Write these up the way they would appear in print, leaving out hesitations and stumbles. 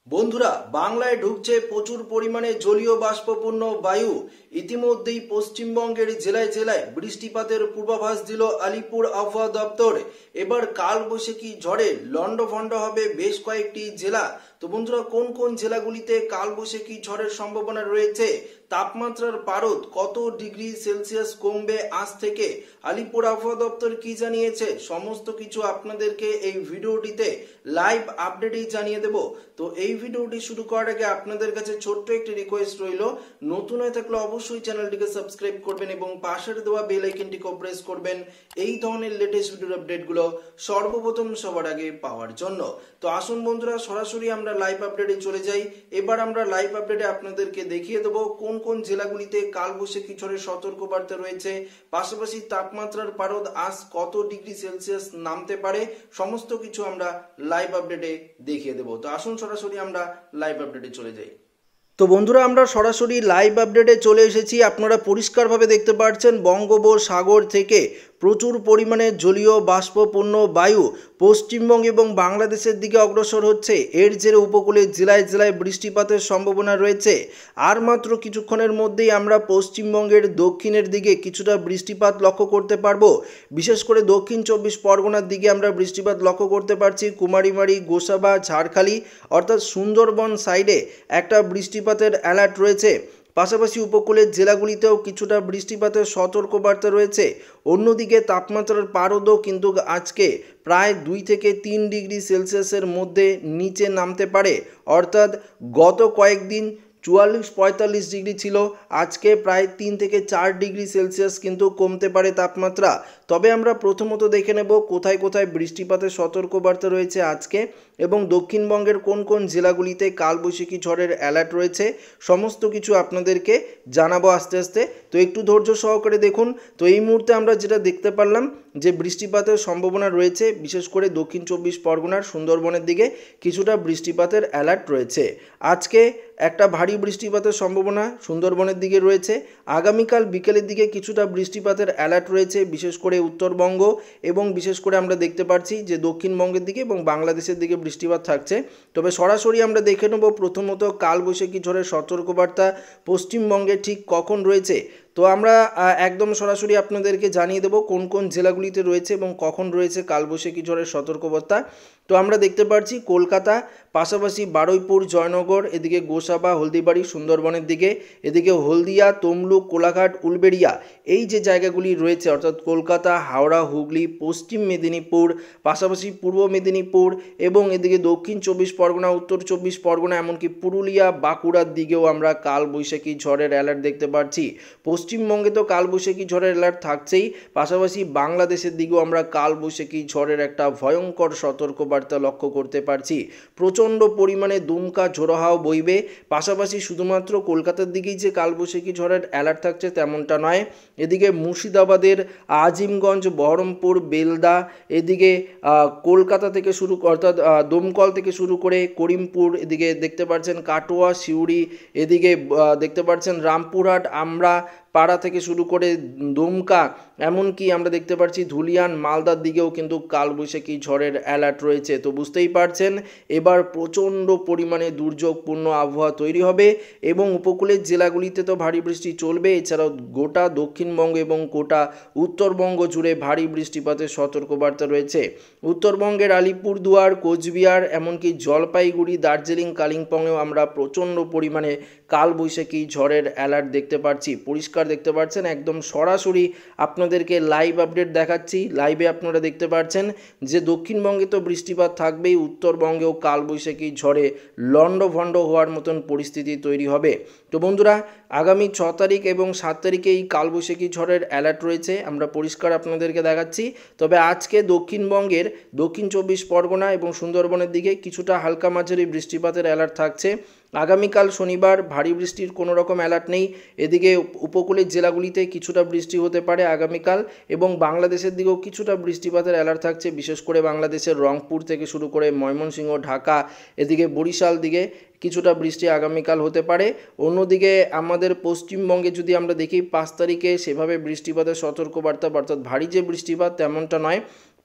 বন্ধুরা, বাংলায় ঢুকছে প্রচুর পরিমাণে জলীয় বাষ্পপূর্ণ বায়ু। ইতিমধ্যেই পশ্চিমবঙ্গের জেলায় জেলায় বৃষ্টিপাতের পূর্বাভাস দিল আলিপুর আবহাওয়া দপ্তর। এবার কালবৈশাখী ঝড়ে লন্ডভন্ড হবে বেশ কয়েকটি জেলা। তো বন্ধুরা, কোন কোন জেলাগুলিতে কালবৈশাখী ঝড়ের সম্ভাবনা রয়েছে, তাপমাত্রার পারদ কত ডিগ্রি সেলসিয়াস কমবে আজ থেকে, আলিপুর আবহাওয়া দপ্তর কি জানিয়েছে, সমস্ত কিছু আপনাদেরকে এই ভিডিওটিতে লাইভ আপডেটেই জানিয়ে দেব। তো এই ভিডিওটি শুরু করার আগে আপনাদের কাছে ছোট্ট একটি রিকোয়েস্ট রইল, নতুন হয়ে থাকলে অবশ্যই চ্যানেলটিকে সাবস্ক্রাইব করবেন এবং পাশের দেওয়া বেল আইকনটিকে প্রেস করবেন এই ধরনের লেটেস্ট ভিডিওর আপডেটগুলো সর্বপ্রথম সবার আগে পাওয়ার জন্য। তো আসুন বন্ধুরা, সরাসরি আমরা লাইভ আপডেটে চলে যাই। এবার আমরা লাইভ আপডেটে আপনাদেরকে দেখিয়ে দেবো কোন কোন জেলাগুলিতে কালবৈশাখী ঝড়ের সতর্কবার্তা রয়েছে, পাশাপাশি তাপমাত্রার পারদ আজ কত ডিগ্রি সেলসিয়াস নামতে পারে, সমস্ত কিছু আমরা লাইভ আপডেটে দেখিয়ে দেবো। তো আসুন সরাসরি আমরা লাইভ আপডেটে চলে যাই। তো বন্ধুরা, আমরা সরাসরি লাইভ আপডেটে চলে এসেছি। আপনারা পরিষ্কারভাবে দেখতে পাচ্ছেন বঙ্গোপসাগর থেকে প্রচুর পরিমাণে জলীয় বাষ্পপূর্ণ বায়ু পশ্চিমবঙ্গ এবং বাংলাদেশের দিকে অগ্রসর হচ্ছে। এর জেরে উপকূলের জেলায় জেলায় বৃষ্টিপাতের সম্ভাবনা রয়েছে। আর মাত্র কিছুক্ষণের মধ্যেই আমরা পশ্চিমবঙ্গের দক্ষিণের দিকে কিছুটা বৃষ্টিপাত লক্ষ্য করতে পারবো। বিশেষ করে দক্ষিণ 24 পরগনার দিকে আমরা বৃষ্টিপাত লক্ষ্য করতে পারছি। কুমারীমারি, গোসাবা, ঝাড়খালি অর্থাৎ সুন্দরবন সাইডে একটা বৃষ্টিপাতের অ্যালার্ট রয়েছে। পাশাপাশি উপকূলের জেলাগুলিতেও কিছুটা বৃষ্টিপাতের সতর্কবার্তা রয়েছে। অন্যদিকে তাপমাত্রার পারদও কিন্তু আজকে প্রায় 2 থেকে 3 ডিগ্রি সেলসিয়াসের মধ্যে নিচে নামতে পারে। অর্থাৎ গত কয়েকদিন 44-45 ডিগ্রি ছিল, আজকে প্রায় 3 থেকে 4 ডিগ্রি সেলসিয়াস কিন্তু কমতে পারে তাপমাত্রা। তবে আমরা প্রথমত দেখে নেব কোথায় কোথায় বৃষ্টিপাতের সতর্কবার্তা রয়েছে আজকে, এবং দক্ষিণবঙ্গের কোন কোন জেলাগুলিতে কালবৈশাখী ঝড়ের অ্যালার্ট রয়েছে, সমস্ত কিছু আপনাদেরকে জানাবো আস্তে আস্তে। তো একটু ধৈর্য সহকারে দেখুন। তো এই মুহূর্তে আমরা যেটা দেখতে পারলাম যে বৃষ্টিপাতের সম্ভাবনা রয়েছে, বিশেষ করে দক্ষিণ 24 পরগনার সুন্দরবনের দিকে কিছুটা বৃষ্টিপাতের অ্যালার্ট রয়েছে। আজকে একটা ভারী বৃষ্টিপাতের সম্ভাবনা সুন্দরবনের দিকে রয়েছে। আগামীকাল বিকেলের দিকে কিছুটা বৃষ্টিপাতের অ্যালার্ট রয়েছে, বিশেষ করে উত্তরবঙ্গ এবং বিশেষ করে আমরা দেখতে পাচ্ছি যে দক্ষিণবঙ্গের দিকে এবং বাংলাদেশের দিকে বৃষ্টিপাত থাকছে। তবে সরাসরি আমরা দেখে নেব প্রথমত কালবৈশাখী ঝড়ের সতর্কবার্তা পশ্চিমবঙ্গে ঠিক কখন রয়েছে। তো আমরা একদম সরাসরি আপনাদেরকে জানিয়ে দেব কোন কোন জেলাগুলিতে রয়েছে এবং কখন রয়েছে কালবৈশাখী ঝড়ের সতর্কবার্তা। তো আমরা দেখতে পাচ্ছি কলকাতা, পাশাপাশি বারুইপুর, জয়নগর, এদিকে গোসাবা, হলদিবাড়ি সুন্দরবনের দিকে, এদিকে হলদিয়া, তমলুক, কোলাঘাট, উলবেড়িয়া, এই যে জায়গাগুলি রয়েছে অর্থাৎ কলকাতা, হাওড়া, হুগলি, পশ্চিম মেদিনীপুর, পাশাপাশি পূর্ব মেদিনীপুর এবং এদিকে দক্ষিণ 24 পরগনা, উত্তর 24 পরগনা, এমনকি পুরুলিয়া, বাঁকুড়ার দিকেও আমরা কালবৈশাখী ঝড়ের অ্যালার্ট দেখতে পাচ্ছি। পশ্চিমবঙ্গে তো কালবৈশাখী ঝড়ের অ্যালার্ট থাকছেই, পাশাপাশি বাংলাদেশের দিকেও আমরা কালবৈশাখী ঝড়ের একটা ভয়ঙ্কর সতর্কবার্তা লক্ষ্য করতে পারছি। প্রচণ্ড পরিমাণে দুমকা ঝোড়ো হাওয়া বইবে। পাশাপাশি শুধুমাত্র কলকাতার দিকেই যে কালবৈশাখী ঝড়ের অ্যালার্ট থাকছে তেমনটা নয়, এদিকে মুর্শিদাবাদের আজিমগঞ্জ, বহরমপুর, বেলদা, এদিকে কলকাতা থেকে শুরু অর্থাৎ দমকল থেকে শুরু করে করিমপুর, এদিকে দেখতে পাচ্ছেন কাটোয়া, সিউড়ি, এদিকে দেখতে পাচ্ছেন রামপুরহাট, আমরা পাড়া থেকে শুরু করে দুমকা, এমনকি আমরা দেখতে পাচ্ছি ধুলিয়ান, মালদার দিকেও কিন্তু কালবৈশাখী ঝড়ের অ্যালার্ট রয়েছে। তো বুঝতেই পারছেন এবার প্রচণ্ড পরিমাণে দুর্যোগপূর্ণ আবহাওয়া তৈরি হবে এবং উপকূলের জেলাগুলিতে তো ভারী বৃষ্টি চলবে। এছাড়াও গোটা দক্ষিণবঙ্গ এবং গোটা উত্তরবঙ্গ জুড়ে ভারী বৃষ্টিপাতের সতর্কবার্তা রয়েছে। উত্তরবঙ্গের আলিপুরদুয়ার, কোচবিহার, এমনকি জলপাইগুড়ি, দার্জিলিং, কালিম্পংয়েও আমরা প্রচণ্ড পরিমাণে কালবৈশাখী ঝড়ের অ্যালার্ট দেখতে পাচ্ছি। পরিষ্কার দেখতে পাচ্ছেন, একদম সরাসরি আপনাদেরকে লাইভ আপডেট দেখাচ্ছি। লাইভে আপনারা দেখতে পাচ্ছেন যে দক্ষিণবঙ্গে তো বৃষ্টিপাত থাকবেই, উত্তরবঙ্গেও কালবৈশাখী ঝড়ে লন্ডভন্ড হওয়ার মতন পরিস্থিতি তৈরি হবে। তো বন্ধুরা, আগামী 6 তারিখ এবং 7 তারিখে এই কালবৈশাখী ঝড়ের অ্যালার্ট রয়েছে, আমরা পরিষ্কার আপনাদেরকে দেখাচ্ছি। তবে আজকে দক্ষিণবঙ্গের দক্ষিণ 24 পরগনা এবং সুন্দরবনের দিকে কিছুটা হালকা মাঝারি বৃষ্টিপাতের অ্যালার্ট থাকছে। আগামীকাল শনিবার ভারী বৃষ্টির কোনো রকম অ্যালার্ট নেই। এদিকে উপকূলের জেলাগুলিতে কিছুটা বৃষ্টি হতে পারে আগামীকাল, এবং বাংলাদেশের দিকেও কিছুটা বৃষ্টিপাতের অ্যালার্ট থাকছে, বিশেষ করে বাংলাদেশের রংপুর থেকে শুরু করে ময়মনসিংহ, ঢাকা, এদিকে বরিশাল দিকে কিছুটা বৃষ্টি আগামীকাল হতে পারে। অন্যদিকে আমাদের পশ্চিমবঙ্গে যদি আমরা দেখি 5 তারিখে সেভাবে বৃষ্টিপাতের সতর্কবার্তা অর্থাৎ ভারী যে বৃষ্টিপাত তেমনটা নয়।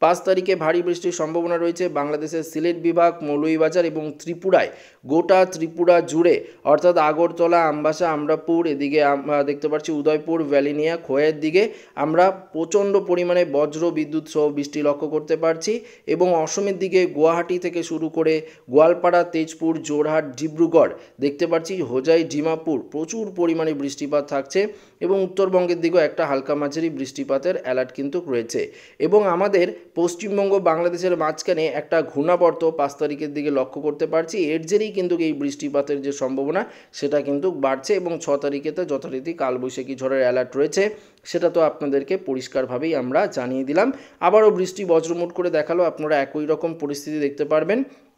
5 তারিখে ভারী বৃষ্টির সম্ভাবনা রয়েছে বাংলাদেশের সিলেট বিভাগ, মৌলভীবাজার এবং ত্রিপুরায়। গোটা ত্রিপুরা জুড়ে অর্থাৎ আগরতলা, আমবাসা, আমরাপুর, এদিকে আমরা দেখতে পাচ্ছি উদয়পুর, ভ্যালিনিয়া, খোয়াইয়ের দিকে আমরা প্রচণ্ড পরিমাণে বজ্র বিদ্যুৎ সহ বৃষ্টি লক্ষ্য করতে পারছি। এবং অসমের দিকে গুয়াহাটি থেকে শুরু করে গোয়ালপাড়া, তেজপুর, জোরহাট, ডিব্রুগড়, দেখতে পাচ্ছি হোজাই, ডিমাপুর প্রচুর পরিমাণে বৃষ্টিপাত থাকছে। এবং উত্তরবঙ্গের দিকেও একটা হালকা মাঝারি বৃষ্টিপাতের অ্যালার্ট কিন্তু রয়েছে। এবং আমাদের পশ্চিমবঙ্গ বাংলাদেশের মাঝখানে একটা ঘূর্ণাবর্ত 5 তারিখের দিকে লক্ষ্য করতে পারছি। এর জেরেই কিন্তু এই বৃষ্টিপাতের যে সম্ভাবনা সেটা কিন্তু বাড়ছে। এবং 6 তারিখে তো যথারীতি কালবৈশাখী ঝড়ের অ্যালার্ট রয়েছে, সেটা তো আপনাদেরকে পরিষ্কারভাবেই আমরা জানিয়ে দিলাম। আবারও বৃষ্টি বজ্রমুট করে দেখালো, আপনারা একই রকম পরিস্থিতি দেখতে পারবেন।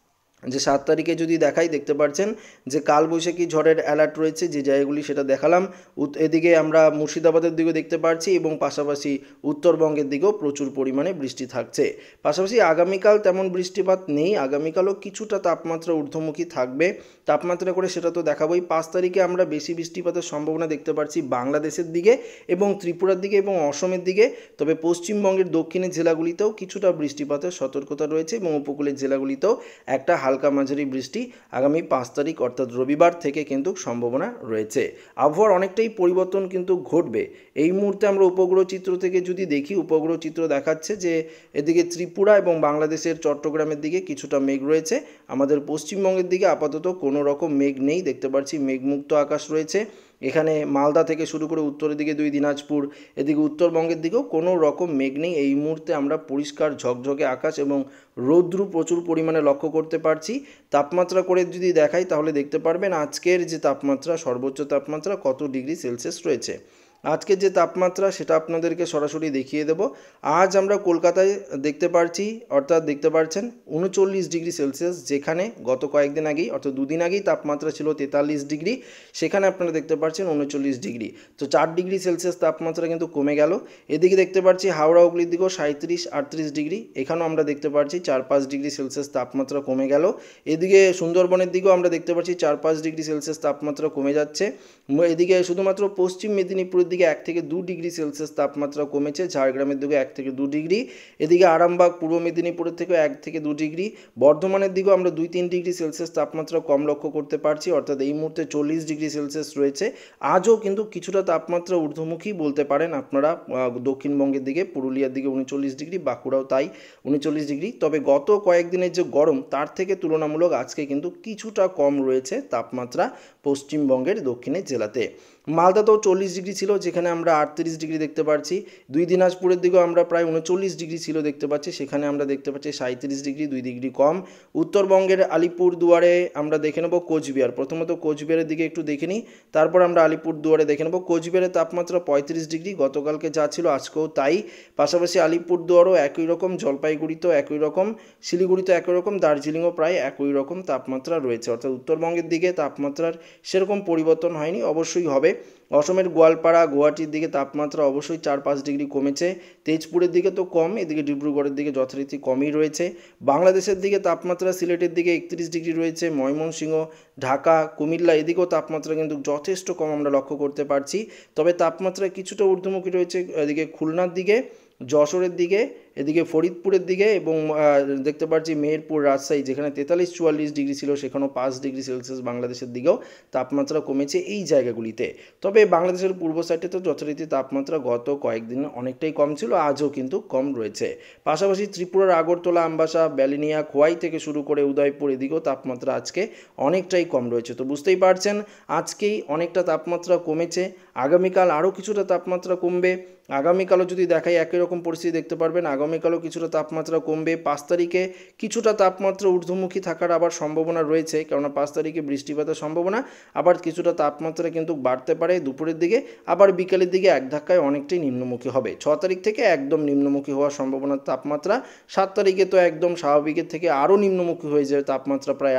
যে 7 তারিখে যদি দেখাই, দেখতে পাচ্ছেন যে কালবৈশাখী ঝড়ের অ্যালার্ট রয়েছে যে জায়গাগুলি সেটা দেখালাম। এদিকে আমরা মুর্শিদাবাদের দিকেও দেখতে পাচ্ছি এবং পাশাপাশি উত্তরবঙ্গের দিকেও প্রচুর পরিমাণে বৃষ্টি থাকছে। পাশাপাশি আগামীকাল তেমন বৃষ্টিপাত নেই, আগামীকালও কিছুটা তাপমাত্রা ঊর্ধ্বমুখী থাকবে। তাপমাত্রা করে সেটা তো দেখাবোই। 5 তারিখে আমরা বেশি বৃষ্টিপাতের সম্ভাবনা দেখতে পাচ্ছি বাংলাদেশের দিকে এবং ত্রিপুরার দিকে এবং অসমের দিকে। তবে পশ্চিমবঙ্গের দক্ষিণের জেলাগুলিতেও কিছুটা বৃষ্টিপাতের সতর্কতা রয়েছে এবং উপকূলের জেলাগুলিতেও একটা হালকা মাঝারি বৃষ্টি আগামী 5 তারিখ অর্থাৎ রবিবার থেকে কিন্তু সম্ভাবনা রয়েছে। আবহাওয়ার অনেকটাই পরিবর্তন কিন্তু ঘটবে। এই মুহূর্তে আমরা উপগ্রহ চিত্র থেকে যদি দেখি, উপগ্রহ চিত্র দেখাচ্ছে যে এদিকে ত্রিপুরা এবং বাংলাদেশের চট্টগ্রামের দিকে কিছুটা মেঘ রয়েছে। আমাদের পশ্চিমবঙ্গের দিকে আপাতত কোনো রকম মেঘ নেই, দেখতে পাচ্ছি মেঘমুক্ত আকাশ রয়েছে। এখানে মালদা থেকে শুরু করে উত্তরের দিকে 2 দিনাজপুর, এদিকে উত্তরবঙ্গের দিকেও কোনো রকম মেঘ নেই। এই মুহূর্তে আমরা পরিষ্কার ঝকঝকে আকাশ এবং রৌদ্র প্রচুর পরিমাণে লক্ষ্য করতে পারছি। তাপমাত্রা করে যদি দেখাই তাহলে দেখতে পারবেন আজকের যে তাপমাত্রা, সর্বোচ্চ তাপমাত্রা কত ডিগ্রি সেলসিয়াস রয়েছে। আজকের যে তাপমাত্রা সেটা আপনাদেরকে সরাসরি দেখিয়ে দেব। আজ আমরা কলকাতায় দেখতে পাচ্ছি, অর্থাৎ দেখতে পাচ্ছেন 39 ডিগ্রি সেলসিয়াস, যেখানে গত কয়েকদিন আগেই অর্থাৎ 2 দিন আগেই তাপমাত্রা ছিল 43 ডিগ্রি, সেখানে আপনারা দেখতে পাচ্ছেন 39 ডিগ্রি। তো 4 ডিগ্রি সেলসিয়াস তাপমাত্রা কিন্তু কমে গেল। এদিকে দেখতে পাচ্ছি হাওড়া হুগলির দিকেও 37-38 ডিগ্রি, এখানেও আমরা দেখতে পাচ্ছি 4-5 ডিগ্রি সেলসিয়াস তাপমাত্রা কমে গেল। এদিকে সুন্দরবনের দিকেও আমরা দেখতে পাচ্ছি 4-5 ডিগ্রি সেলসিয়াস তাপমাত্রা কমে যাচ্ছে। এদিকে শুধুমাত্র পশ্চিম মেদিনীপুরের দিকে 1 থেকে 2 ডিগ্রি সেলসিয়াস তাপমাত্রা কমেছে, ঝাড়গ্রামের দিকে 1 থেকে 2 ডিগ্রি, এদিকে আরামবাগ পূর্ব মেদিনীপুরের থেকে 1 থেকে 2 ডিগ্রি, বর্ধমানের দিকেও আমরা 2-3 ডিগ্রি সেলসিয়াস তাপমাত্রা কম লক্ষ্য করতে পারছি, অর্থাৎ এই মুহূর্তে 40 ডিগ্রি সেলসিয়াস রয়েছে। আজও কিন্তু কিছুটা তাপমাত্রা ঊর্ধ্বমুখী বলতে পারেন আপনারা। দক্ষিণবঙ্গের দিকে পুরুলিয়ার দিকে 39 ডিগ্রি, বাঁকুড়াও তাই 39 ডিগ্রি। তবে গত কয়েকদিনের যে গরম তার থেকে তুলনামূলক আজকে কিন্তু কিছুটা কম রয়েছে তাপমাত্রা পশ্চিমবঙ্গের দক্ষিণের জেলাতে। মালদাতেও 40 ডিগ্রি ছিল, যেখানে আমরা 38 ডিগ্রি দেখতে পাচ্ছি। 2 দিনাজপুরের দিকেও আমরা প্রায় 39 ডিগ্রি ছিল দেখতে পাচ্ছি, সেখানে আমরা দেখতে পাচ্ছি 37 ডিগ্রি, 2 ডিগ্রি কম। উত্তরবঙ্গের আলিপুর দুয়ারে আমরা দেখে নেব কোচবিহার। প্রথমত কোচবিহারের দিকে একটু দেখে নিই, তারপর আমরা আলিপুর দুয়ারে দেখে নেব। কোচবিহারের তাপমাত্রা 35 ডিগ্রি, গতকালকে যা ছিল আজকেও তাই। পাশাপাশি আলিপুর দুয়ারও একই রকম, জলপাইগুড়িতেও একই রকম, শিলিগুড়িতে একই রকম, দার্জিলিংও প্রায় একই রকম তাপমাত্রা রয়েছে। অর্থাৎ উত্তরবঙ্গের দিকে তাপমাত্রার সেরকম পরিবর্তন হয়নি, অবশ্যই হবে। অসমের গোয়ালপাড়া, গুয়াহাটির দিকে তাপমাত্রা অবশ্যই 4-5 ডিগ্রি কমেছে। তেজপুরের দিকে তো কম, এদিকে ডিব্রুগড়ের দিকে যথারীতি কমই রয়েছে। বাংলাদেশের দিকে তাপমাত্রা সিলেটের দিকে 31 ডিগ্রি রয়েছে। ময়মনসিংহ, ঢাকা, কুমিল্লা এদিকেও তাপমাত্রা কিন্তু যথেষ্ট কম আমরা লক্ষ্য করতে পারছি। তবে তাপমাত্রা কিছুটা ঊর্ধ্বমুখী রয়েছে এদিকে খুলনার দিকে, যশোরের দিকে, এদিকে ফরিদপুরের দিকে এবং দেখতে পাচ্ছি মেহেরপুর, রাজশাহী, যেখানে 43-44 ডিগ্রি ছিল সেখানেও 5 ডিগ্রি সেলসিয়াস বাংলাদেশের দিকেও তাপমাত্রা কমেছে এই জায়গাগুলিতে। তবে বাংলাদেশের পূর্ব সাইডে তো যথারীতি তাপমাত্রা গত কয়েকদিন অনেকটাই কম ছিল, আজও কিন্তু কম রয়েছে। পাশাপাশি ত্রিপুরার আগরতলা, আমবাসা, ব্যালিনিয়া, খোয়াই থেকে শুরু করে উদয়পুর এদিকেও তাপমাত্রা আজকে অনেকটাই কম রয়েছে। তো বুঝতেই পারছেন আজকেই অনেকটা তাপমাত্রা কমেছে, আগামীকাল আরও কিছুটা তাপমাত্রা কমবে। আগামীকালও যদি দেখাই একই রকম পরিস্থিতি দেখতে পারবেন, আগামীকালও কিছুটা তাপমাত্রা কমবে। 5 তারিখে কিছুটা তাপমাত্রা ঊর্ধ্বমুখী থাকার আবার সম্ভাবনা রয়েছে, কেননা 5 তারিখে বৃষ্টিপাতের সম্ভাবনা, আবার কিছুটা তাপমাত্রা কিন্তু বাড়তে পারে দুপুরের দিকে, আবার বিকালের দিকে এক ধাক্কায় অনেকটাই নিম্নমুখী হবে। 6 তারিখ থেকে একদম নিম্নমুখী হওয়ার সম্ভাবনার তাপমাত্রা। 7 তারিখে তো একদম স্বাভাবিকের থেকে আরও নিম্নমুখী হয়ে যায় তাপমাত্রা, প্রায়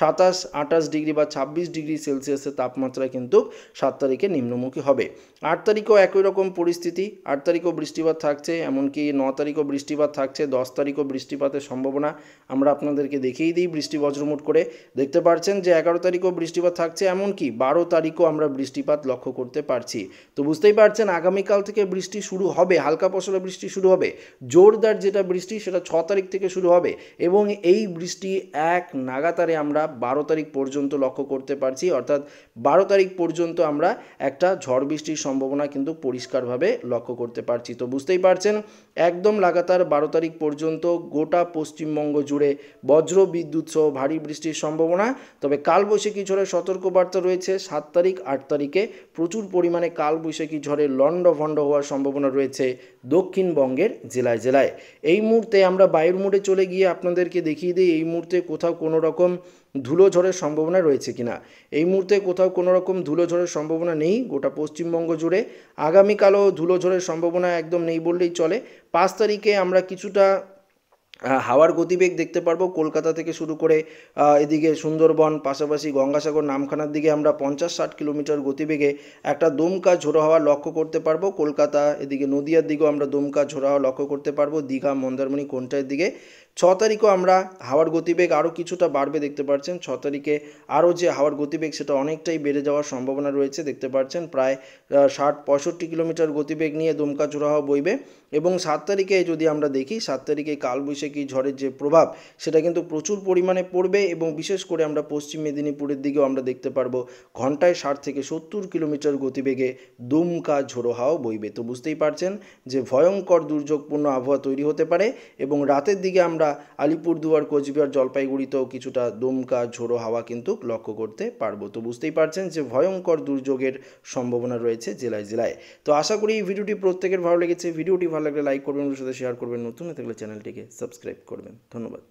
27-28 ডিগ্রি বা 26 ডিগ্রি সেলসিয়াসের তাপমাত্রা কিন্তু 7 তারিখে নিম্নমুখী হবে। 8 তারিখেও একই রকম পরিস্থিতি, 8 তারিখেও বৃষ্টিপাত থাকছে, এমনকি 9 তারিখেও বৃষ্টিপাত থাকছে, 10 তারিখও বৃষ্টিপাতের সম্ভাবনা আমরা আপনাদেরকে দেখিয়ে দিই বৃষ্টি বজ্রমুট করে। দেখতে পাচ্ছেন যে 11 তারিখও বৃষ্টিপাত থাকছে, এমনকি 12 তারিখও আমরা বৃষ্টিপাত লক্ষ্য করতে পারছি। তো বুঝতেই পারছেন আগামীকাল থেকে বৃষ্টি শুরু হবে, হালকা পশলা বৃষ্টি শুরু হবে। জোরদার যেটা বৃষ্টি সেটা 6 তারিখ থেকে শুরু হবে এবং এই বৃষ্টি এক নাগাতারে আমরা 12 তারিখ পর্যন্ত লক্ষ্য করতে পারছি। অর্থাৎ 12 তারিখ পর্যন্ত আমরা একটা ঝড় বৃষ্টির সম্ভাবনা কিন্তু পরিষ্কারভাবে লক্ষ্য করতে পারছি। তো বুঝতেই পারছেন একদম লাগাতার 12 তারিখ পর্যন্ত গোটা পশ্চিমবঙ্গ জুড়ে বজ্র বিদ্যুৎ সহ ভারী বৃষ্টির সম্ভাবনা। তবে কালবৈশাখী ঝড়ের সতর্কবার্তা রয়েছে 7 তারিখ 8 তারিখে প্রচুর পরিমাণে কালবৈশাখী ঝড়ের লণ্ডভণ্ড হওয়ার সম্ভাবনা রয়েছে দক্ষিণবঙ্গের জেলায় জেলায়। এই মুহূর্তে আমরা বায়ুর মোডে চলে গিয়ে আপনাদেরকে দেখিয়ে দিই এই মুহূর্তে কোথাও কোনো রকম ধুলো ঝড়ের সম্ভাবনা রয়েছে কিনা। এই মুহূর্তে কোথাও কোনো রকম ধুলো ঝড়ের সম্ভাবনা নেই গোটা পশ্চিমবঙ্গ জুড়ে। আগামীকালও ধুলো ঝড়ের সম্ভাবনা একদম নেই বললেই চলে। 5 তারিখে আমরা কিছুটা হাওয়ার গতিবেগ দেখতে পারবো কলকাতা থেকে শুরু করে এদিকে সুন্দরবন, পাশাপাশি গঙ্গাসাগর, নামখানার দিকে আমরা 50-60 কিলোমিটার গতিবেগে একটা দমকা ঝোড়ো হাওয়া লক্ষ্য করতে পারবো। কলকাতা এদিকে নদিয়ার দিকেও আমরা দমকা ঝোড়ো হাওয়া লক্ষ্য করতে পারবো, দীঘা, মন্দারমণি, কোনটার দিকে। 6 তারিখও আমরা হাওয়ার গতিবেগ আরও কিছুটা বাড়বে দেখতে পাচ্ছেন। 6 তারিখে আরও যে হাওয়ার গতিবেগ সেটা অনেকটাই বেড়ে যাওয়ার সম্ভাবনা রয়েছে দেখতে পাচ্ছেন। প্রায় 60-65 কিলোমিটার গতিবেগ নিয়ে দমকা ঝোড়ো হাওয়া বইবে। এবং 7 তারিখে যদি আমরা দেখি 7 তারিখে কালবৈশাখী ঝড়ের যে প্রভাব সেটা কিন্তু প্রচুর পরিমাণে পড়বে এবং বিশেষ করে আমরা পশ্চিম মেদিনীপুরের দিকেও আমরা দেখতে পারবো ঘন্টায় 60 থেকে 70 কিলোমিটার গতিবেগে দমকা ঝোড়ো হাওয়া বইবে। তো বুঝতেই পারছেন যে ভয়ঙ্কর দুর্যোগপূর্ণ আবহাওয়া তৈরি হতে পারে এবং রাতের দিকে আমরা আলিপুরদুয়ার, কোচবিহার, জলপাইগুড়িতেও কিছুটা দমকা ঝোড়ো হাওয়া কিন্তু লক্ষ্য করতে পারবো। তো বুঝতেই পারছেন যে ভয়ঙ্কর দুর্যোগের সম্ভাবনা রয়েছে জেলায় জেলায়। তো আশা করি এই ভিডিওটি প্রত্যেকের ভালো লেগেছে। ভিডিওটি ভালো লাগলে লাইক করবেন, ওর সাথে শেয়ার করবেন, নতুন হয়ে থাকলে চ্যানেলটিকে সাবস্ক্রাইব করবেন। ধন্যবাদ।